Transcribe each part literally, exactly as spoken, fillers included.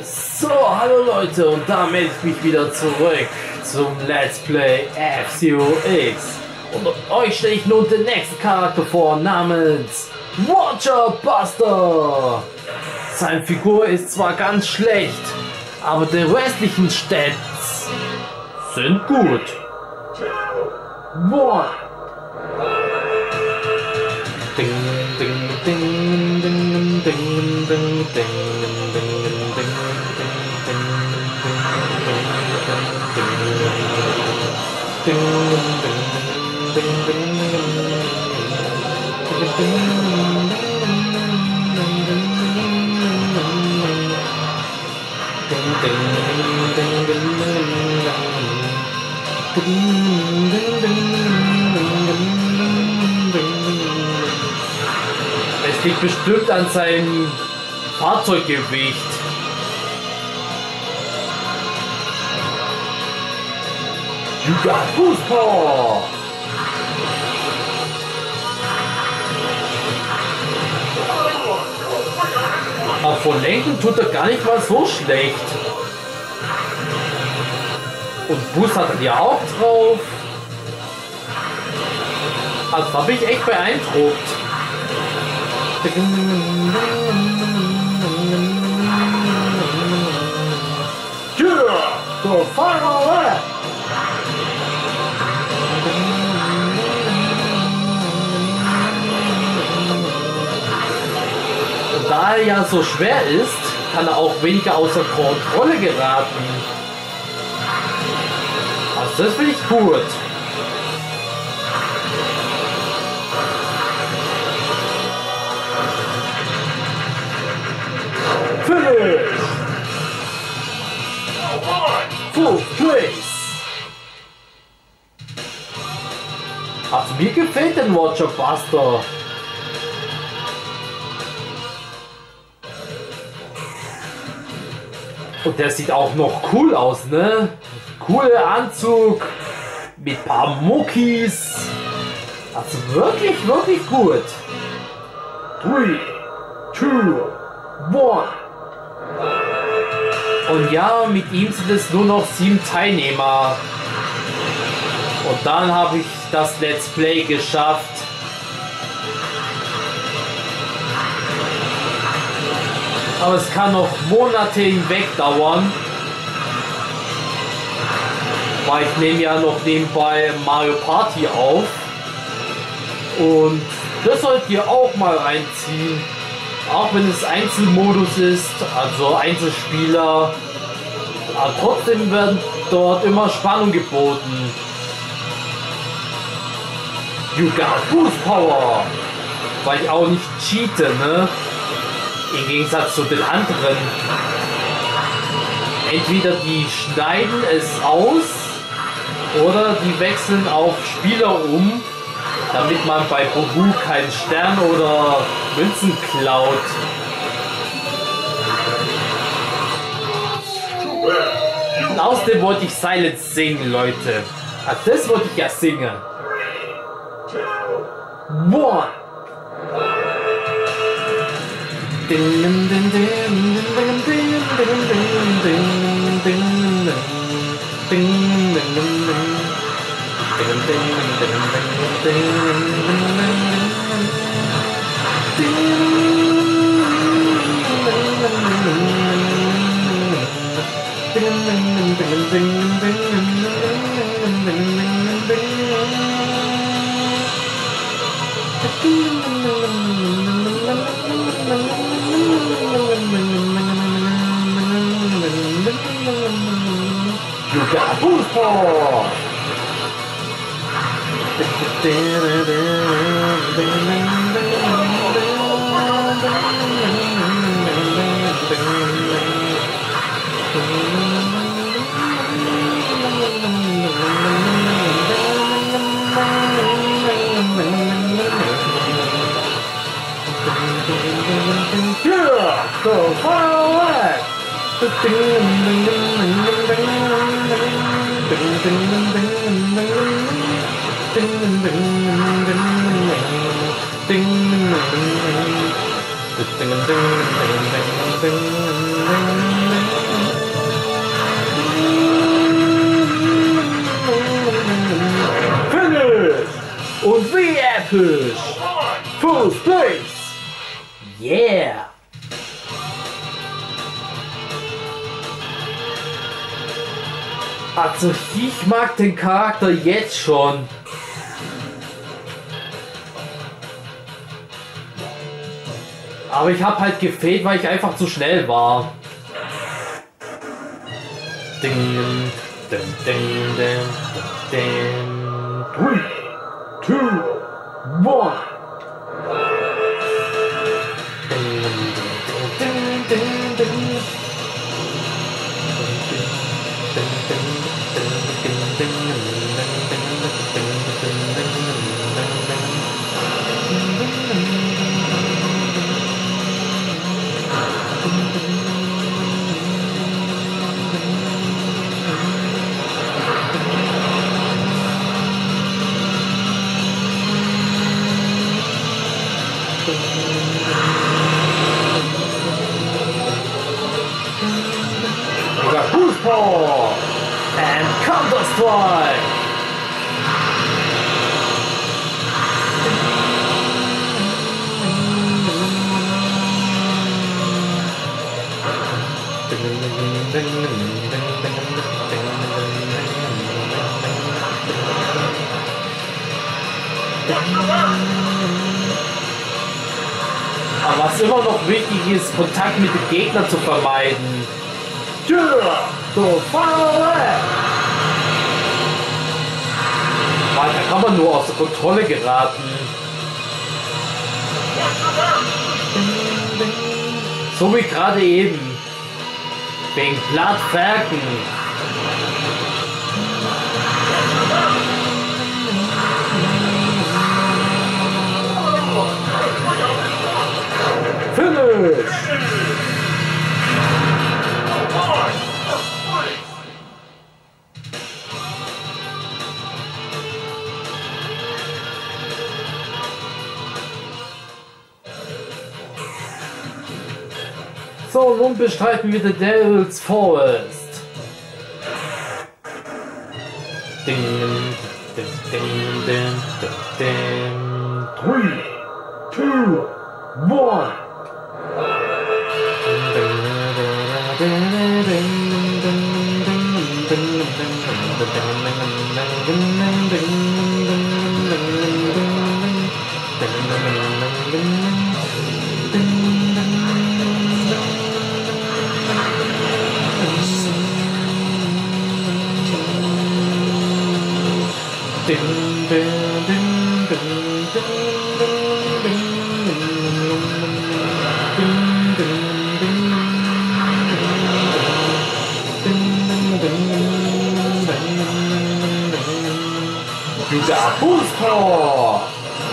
So, hallo Leute, und da melde ich mich wieder zurück zum Let's Play F-Zero X. Und euch stelle ich nun den nächsten Charakter vor, namens Roger Buster. Seine Figur ist zwar ganz schlecht, aber die restlichen Stats sind gut. One. Ding, ding, ding, ding, ding, ding, ding, ding, ding. Es liegt bestimmt an seinem Fahrzeuggewicht. You got Boost Power! Aber von Lenken tut er gar nicht mal so schlecht. Und Boost hat er ja auch drauf. Also da bin ich echt beeindruckt. Yeah, the final lap. Und da er ja so schwer ist, kann er auch weniger außer Kontrolle geraten. Also das finde ich gut. Finish! Full place! Also mir gefällt der Roger Buster. Und der sieht auch noch cool aus, ne? Cooler Anzug mit paar Muckis. Also wirklich, wirklich gut. Three, two, one. Und ja, mit ihm sind es nur noch sieben Teilnehmer. Und dann habe ich das Let's Play geschafft. Aber es kann noch Monate hinweg dauern. Weil ich nehme ja noch nebenbei Mario Party auf. Und das sollt ihr auch mal reinziehen. Auch wenn es Einzelmodus ist, also Einzelspieler. Aber trotzdem werden dort immer Spannung geboten. You got Boost Power! Weil ich auch nicht cheate, ne? Im Gegensatz zu den anderen. Entweder die schneiden es aus oder die wechseln auf Spieler um, damit man bei Bohu keinen Stern oder Münzen klaut. Und außerdem wollte ich Silence singen, Leute. Also das wollte ich ja singen. One. You got Boost Power! Yeah! The final lap! Ding Also ich mag den Charakter jetzt schon. Aber ich habe halt gefehlt, weil ich einfach zu schnell war. Ding, ding, ding, ding, ding. Three, two, one. Ding, ding, ding, ding. We got Boost Power and Counter Strike. Aber was immer noch wichtig ist, Kontakt mit dem Gegner zu vermeiden. So, weil da kann man nur aus der Kontrolle geraten. So wie gerade eben. Wegen Blattwerken. Finish! So, nun bestreiten wir The Devil's Forest. Ding, ding, ding, ding, ding, ding. Three, two, one. Wieder Boost Power!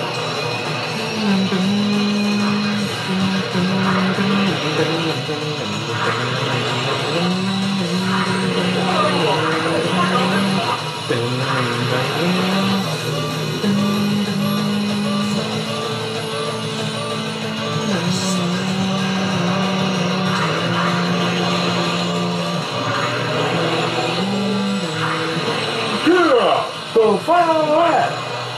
Go forward!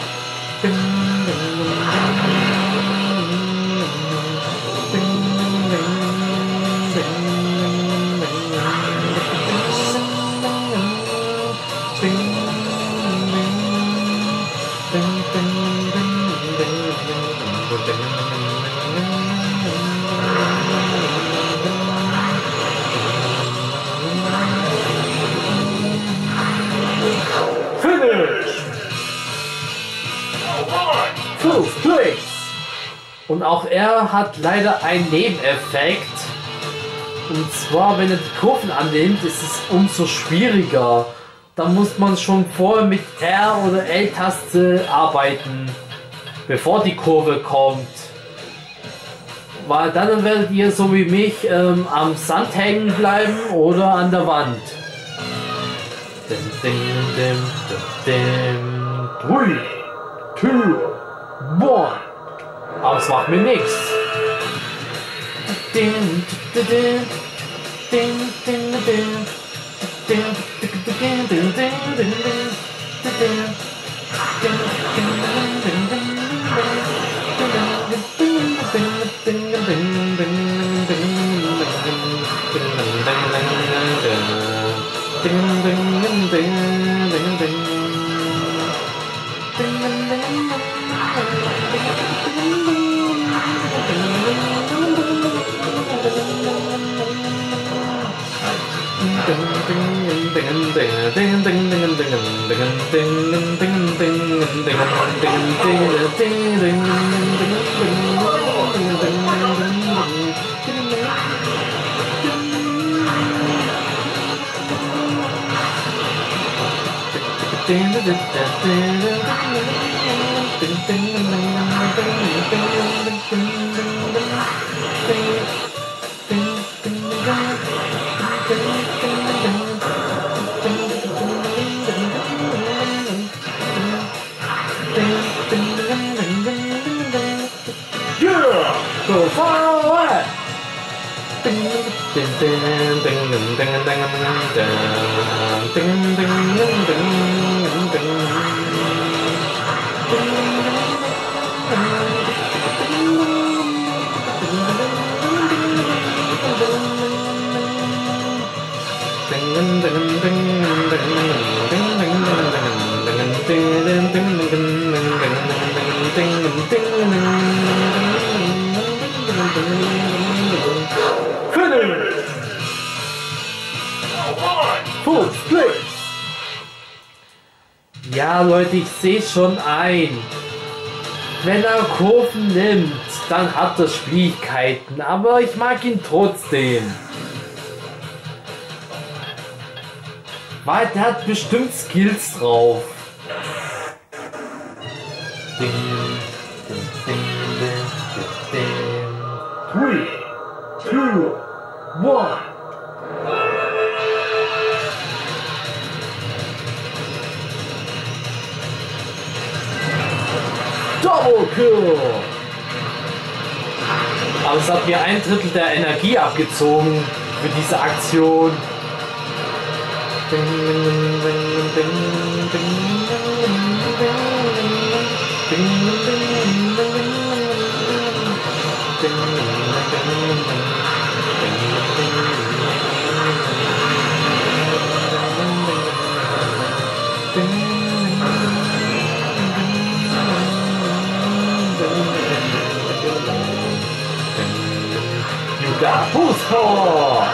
Fifth Place. Und auch er hat leider einen Nebeneffekt. Und zwar, wenn er die Kurven annimmt, ist es umso schwieriger. Da muss man schon vorher mit R oder L-Taste arbeiten, bevor die Kurve kommt. Weil dann werdet ihr so wie mich ähm, am Sand hängen bleiben oder an der Wand. Dim, dim, dim, dim, dim. Three, two, one. Aber es macht mir nichts. Go forward! Ja, Leute, ich sehe schon ein. Wenn er Kurven nimmt, dann hat er Schwierigkeiten, aber ich mag ihn trotzdem. Weil der hat bestimmt Skills drauf. Three, two, one. Double Kill! Aber es hat mir ein Drittel der Energie abgezogen für diese Aktion. You got boost power!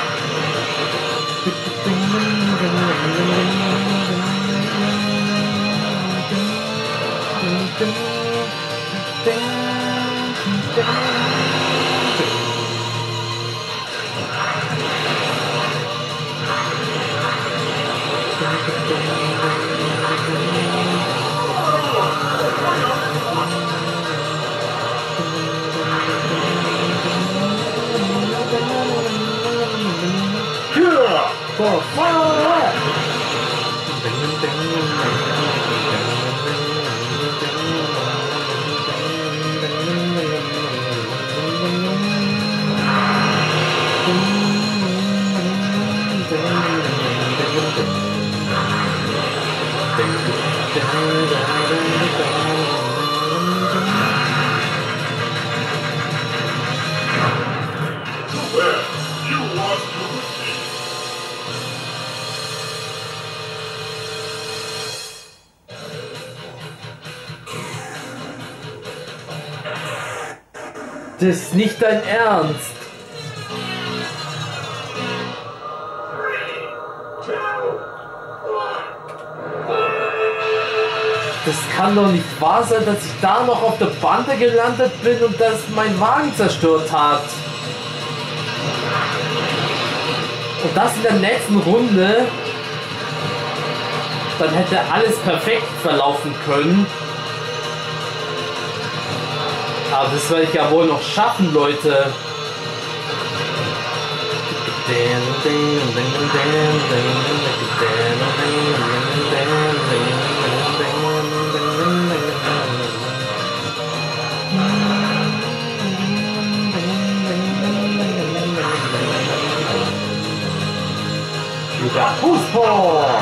Go forward! Das ist nicht dein Ernst. Das kann doch nicht wahr sein, dass ich da noch auf der Bande gelandet bin und das mein Wagen zerstört hat. Und das in der nächsten Runde. Dann hätte alles perfekt verlaufen können. Aber das werde ich ja wohl noch schaffen, Leute. You got Fußball!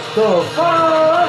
So, fahr!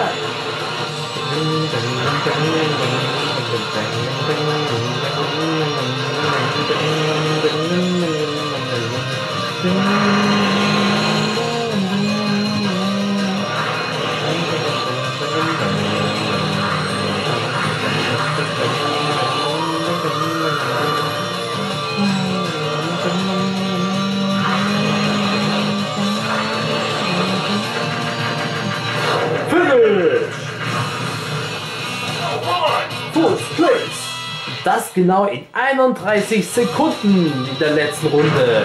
First place. Das genau in einunddreißig Sekunden in der letzten Runde.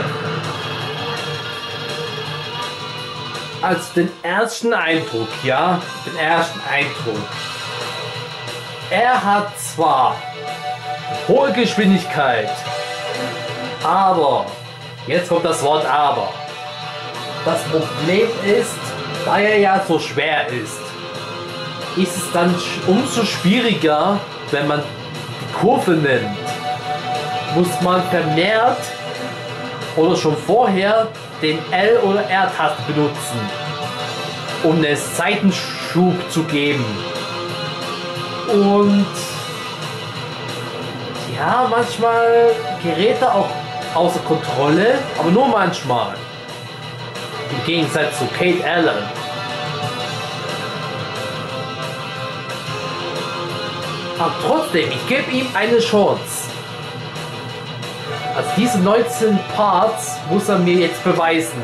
Also den ersten Eindruck, ja, den ersten Eindruck. Er hat zwar hohe Geschwindigkeit, aber, jetzt kommt das Wort aber. Das Problem ist, da er ja so schwer ist, ist es dann umso schwieriger, wenn man die Kurve nimmt. Muss man vermehrt oder schon vorher den L- oder R-Taste benutzen, um einen Seitenschub zu geben. Und ja, manchmal gerät er auch außer Kontrolle, aber nur manchmal. Im Gegensatz zu Kate Allen. Aber trotzdem, ich gebe ihm eine Chance. Also diese neunzehn Parts muss er mir jetzt beweisen,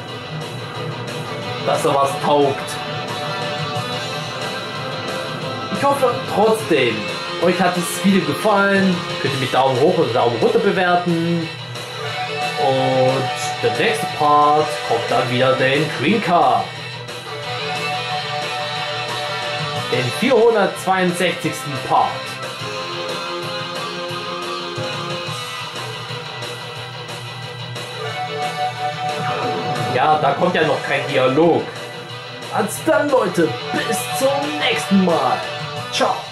dass er was taugt. Ich hoffe trotzdem, euch hat dieses Video gefallen. Könnt ihr mit Daumen hoch oder Daumen runter bewerten. Und der nächste Part kommt dann wieder den Green Car. Den vierhundertzweiundsechzigsten Part. Ja, da kommt ja noch kein Dialog. Also dann Leute, bis zum nächsten Mal. Ciao.